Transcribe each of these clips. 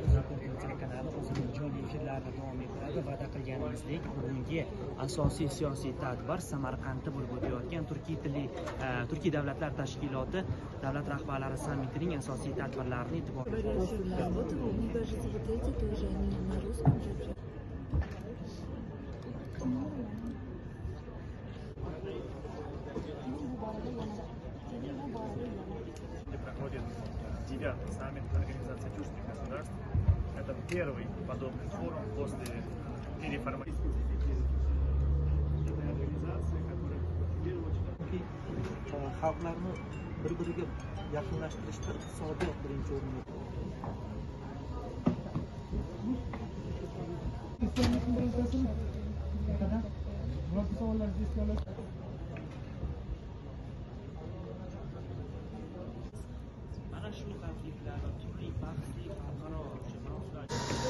Ko'rgazma telekanali o'zining jonli efirlarini davom ettiradi. Va'da qilganimizdek, bugungi asosiy siyosiy tadbir Samarqandda bo'lib o'tayotgan Turkiy davlatlar tashkiloti davlat rahbarlari sammitining asosiy tadbirlarini e'tiborga проходит 9-й саммит Организации тюркских государств. Это первый подобный форум после переформатирования этой организации, которая в первую очередь xalqlarni bir-biriga yaqinlashtirishda iqtisodiyot birinchi o'rinda. Mana shu konfliktlarni turli bahsli xalqaro mavzular.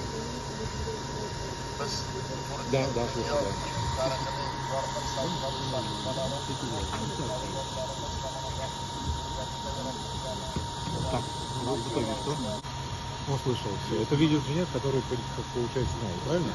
Да, слушаю. Так, ну, в итоге что? Он слышал все. Это видеозвонок, который, получается, знал, правильно?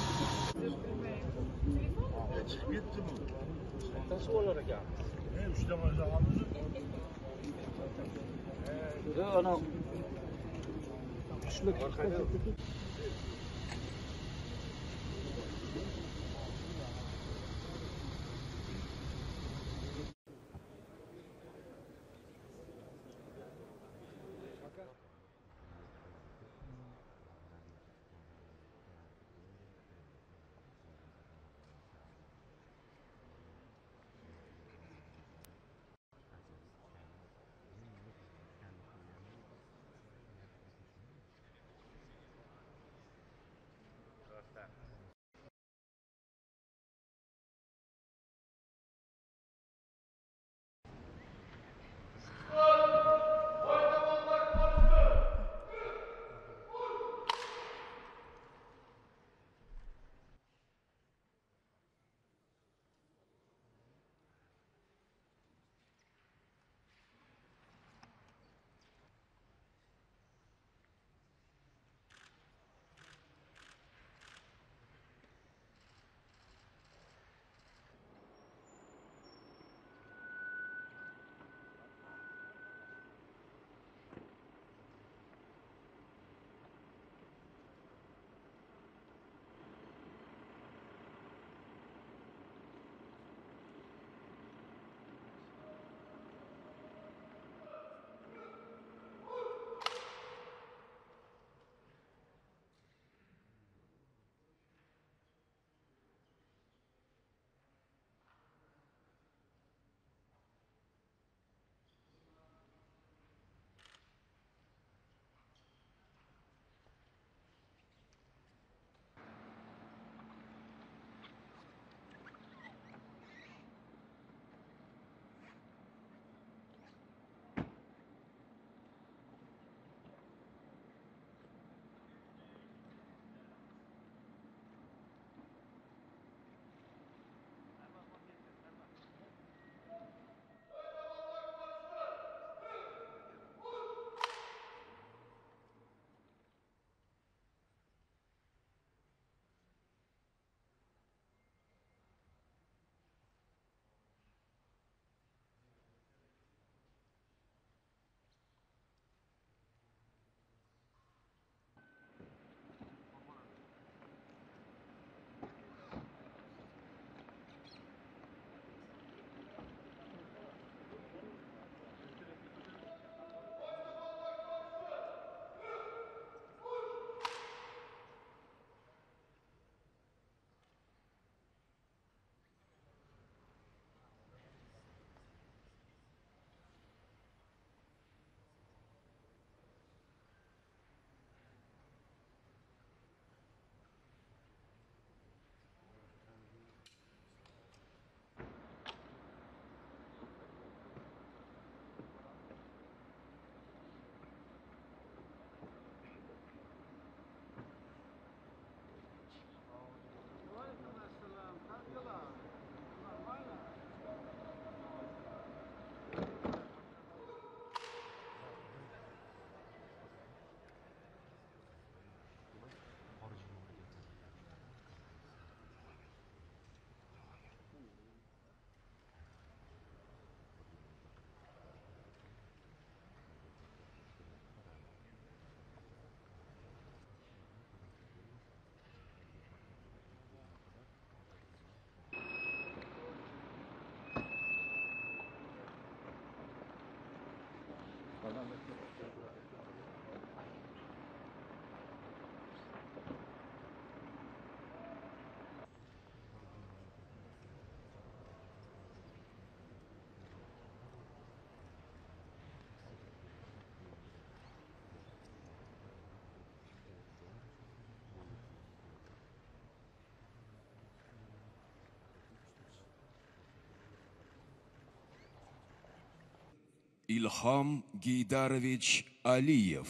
Ilhom Geydarovich Aliyev.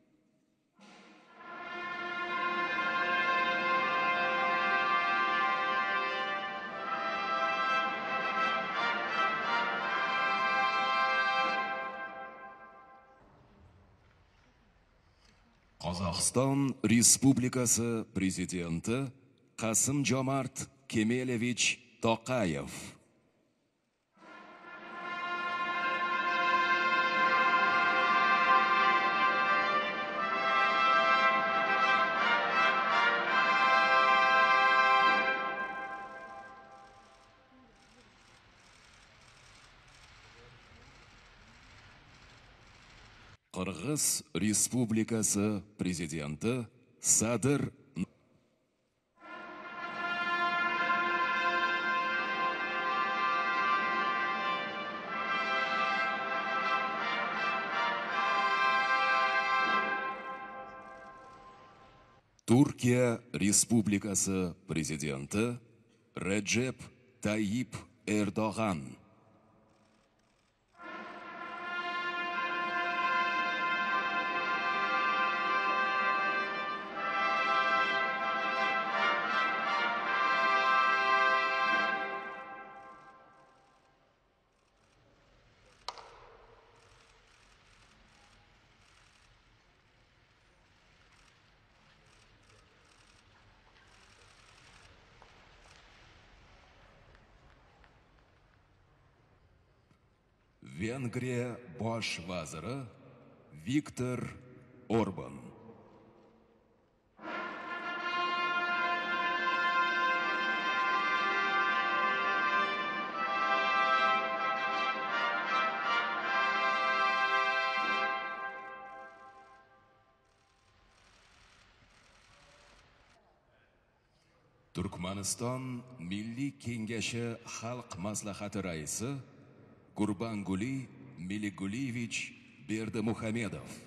Qozog'iston Respublikasi Prezidenti Qasim-Jomart Kemelovich Toqayev. Qirg'iz Respublikasi Prezidenti Sadir Turkiya Respublikasi Prezidenti Recep Tayyip Erdo'g'an. Vengriya bosh vaziri Viktor Orban. Turkmaniston Milliy Kengashi Xalq maslahati raisi Gurbanguli Miliguliyevich Berdimuhamedov.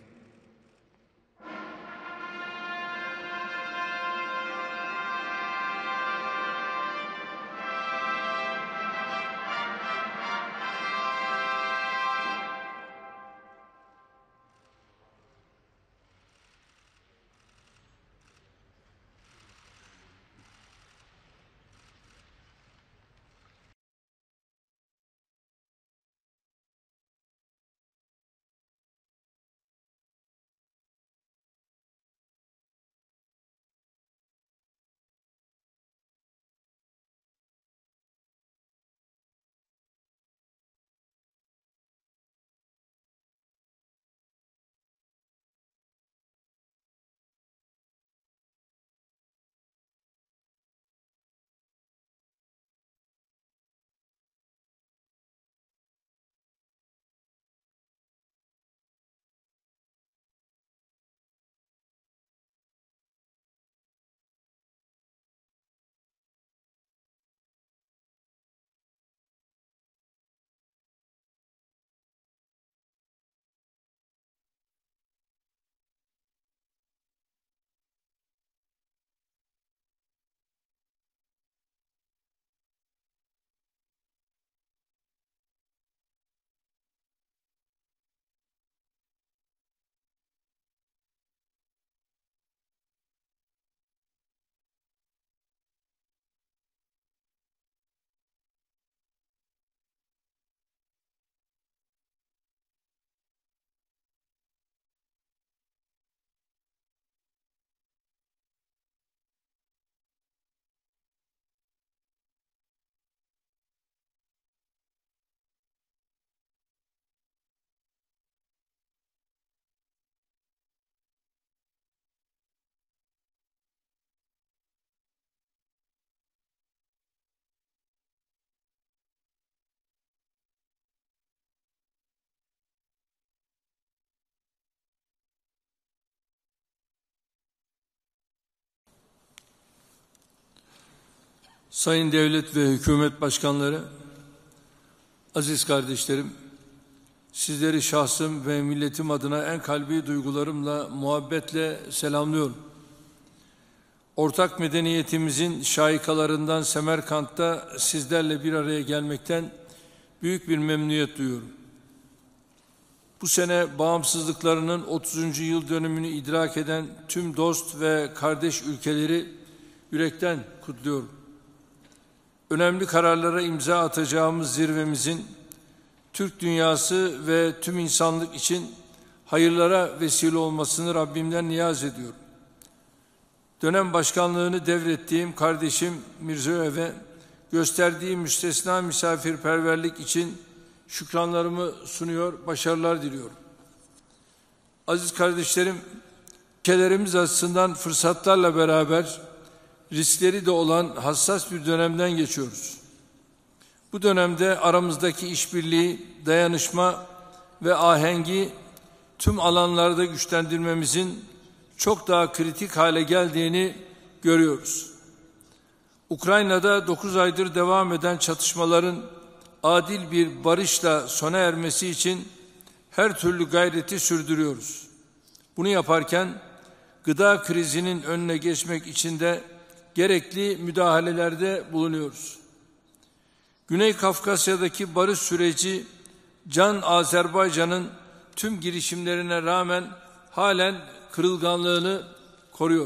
Sayın Devlet ve Hükümet Başkanları, aziz kardeşlerim, sizleri şahsım ve milletim adına en kalbi duygularımla, muhabbetle selamlıyorum. Ortak medeniyetimizin şahikalarından Semerkant'ta sizlerle bir araya gelmekten büyük bir memnuniyet duyuyorum. Bu sene bağımsızlıklarının 30. yıl dönümünü idrak eden tüm dost ve kardeş ülkeleri yürekten kutluyorum. Önemli kararlara imza atacağımız zirvemizin Türk dünyası ve tüm insanlık için hayırlara vesile olmasını Rabbimden niyaz ediyorum. Dönem başkanlığını devrettiğim kardeşim Mirziyoyev'e gösterdiği müstesna misafirperverlik için şükranlarımı sunuyor, başarılar diliyorum. Aziz kardeşlerim, ülkelerimiz açısından fırsatlarla beraber riskleri de olan hassas bir dönemden geçiyoruz. Bu dönemde aramızdaki işbirliği, dayanışma ve ahengi tüm alanlarda güçlendirmemizin çok daha kritik hale geldiğini görüyoruz. Ukrayna'da 9 aydır devam eden çatışmaların adil bir barışla sona ermesi için her türlü gayreti sürdürüyoruz. Bunu yaparken gıda krizinin önüne geçmek için de gerekli müdahalelerde bulunuyoruz. Güney Kafkasya'daki barış süreci Can Azerbaycan'ın tüm girişimlerine rağmen halen kırılganlığını koruyor.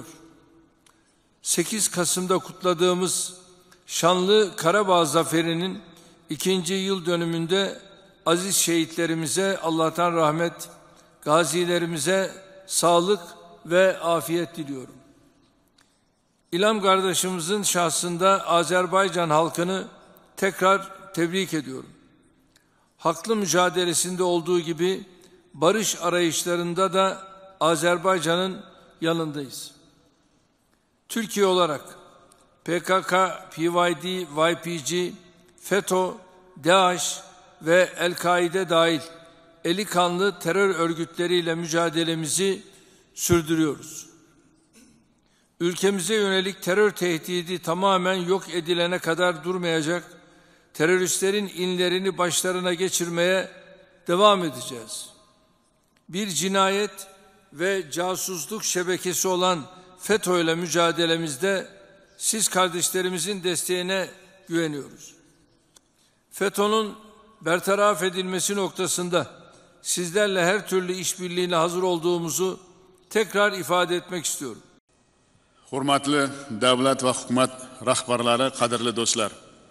8 Kasım'da kutladığımız şanlı Karabağ Zaferi'nin 2. yıl dönümünde aziz şehitlerimize Allah'tan rahmet, gazilerimize sağlık ve afiyet diliyorum. İlham kardeşimizin şahsında Azerbaycan halkını tekrar tebrik ediyorum. Haklı mücadelesinde olduğu gibi barış arayışlarında da Azerbaycan'ın yanındayız. Türkiye olarak PKK, PYD, YPG, FETÖ, DAEŞ ve El-Kaide dahil eli kanlı terör örgütleriyle mücadelemizi sürdürüyoruz. Ülkemize yönelik terör tehdidi tamamen yok edilene kadar durmayacak, teröristlerin inlerini başlarına geçirmeye devam edeceğiz. Bir cinayet ve casusluk şebekesi olan FETÖ ile mücadelemizde siz kardeşlerimizin desteğine güveniyoruz. FETÖ'nün bertaraf edilmesi noktasında sizlerle her türlü işbirliğine hazır olduğumuzu tekrar ifade etmek istiyorum. Hurmatli davlat va hukumat rahbarlari, qadrli do'stlar.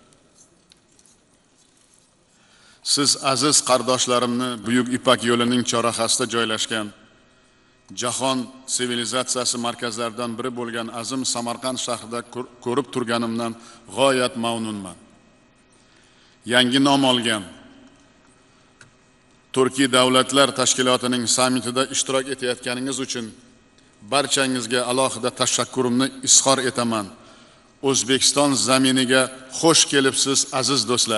Siz aziz qardoshlarimni Buyuk Ipak yo'lining chorrahasida joylashgan jahon sivilizatsiyasi markazlaridan biri bo'lgan azim Samarqand shahrida ko'rib turganimdan g'oyat mamnunman. Yangi nom olgan Turkiy davlatlar tashkilotining sammitida ishtirok etayotganingiz uchun barchangizga alohida tashakkurimni izhor etaman. O'zbekiston zaminiga xush kelibsiz aziz do'stlar.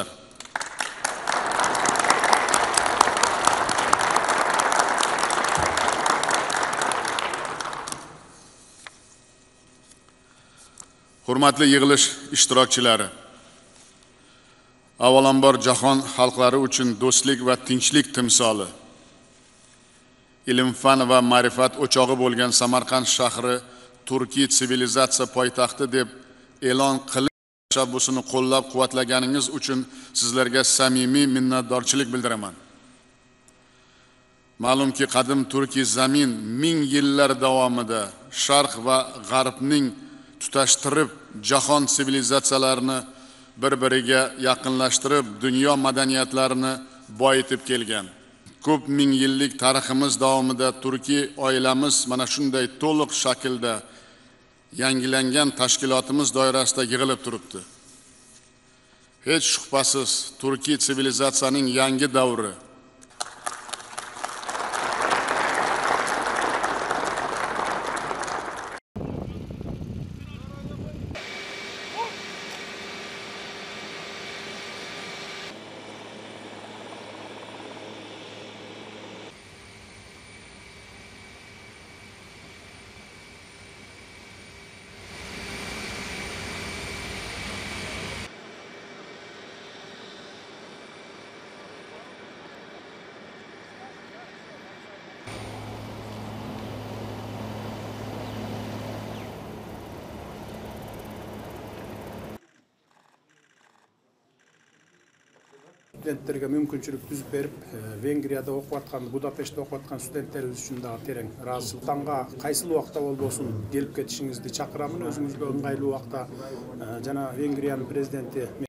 Hurmatli yig'ilish ishtirokchilari, avvalambor jahon xalqlari uchun do'stlik va tinchlik timsoli, ilm fan va ma'rifat o'chog'i bo'lgan Samarqand shahri Turkiy sivilizatsiya poytaxti deb e'lon qilish tashabbusini qo'llab-quvvatlaganingiz uchun sizlarga samimiy minnatdorchilik bildiraman. Ma'lumki, qadim Turkiy zamin ming yillar davomida Sharq va G'arbning tutashtirib jahon sivilizatsiyalarini bir-biriga yaqinlashtirib dunyo madaniyatlarini boyitib kelgan. Ko'p ming yillik tariximiz davomida Turkiy oilamiz mana shunday to'liq shaklda yangilangan tashkilotimiz doirasida yig'ilib turibdi. Hech shubhasiz Turkiy sivilizatsiyaning yangi davri студенттерге мүмкүнчүлүк түзүп берип, Венгрияда окуп аткан, Будапештте окуп аткан студенттерибиз үчүн дагы терең ыраазычылык. Танга кайсыл убакта болбосун келип кетишиңизди чакырамын. Өзүңүзгө ыңгайлуу убакта жана Венгриянын президенти